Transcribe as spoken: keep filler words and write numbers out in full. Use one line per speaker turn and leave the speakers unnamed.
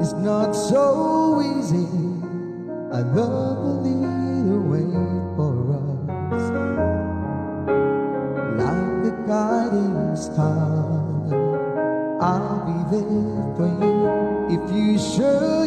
It's not so easy. I love a little wait for us, like a guiding star. I'll be there for you if you should